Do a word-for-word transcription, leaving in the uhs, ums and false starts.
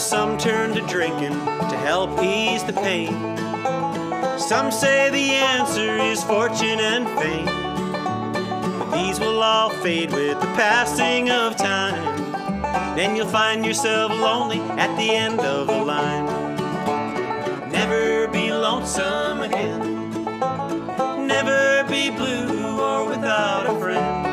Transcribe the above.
some turn to drinking to help ease the pain. Some say the answer is fortune and fame, but these will all fade with the passing of time. Then you'll find yourself lonely at the end of the line. Never be lonesome again. Never be blue or without a friend.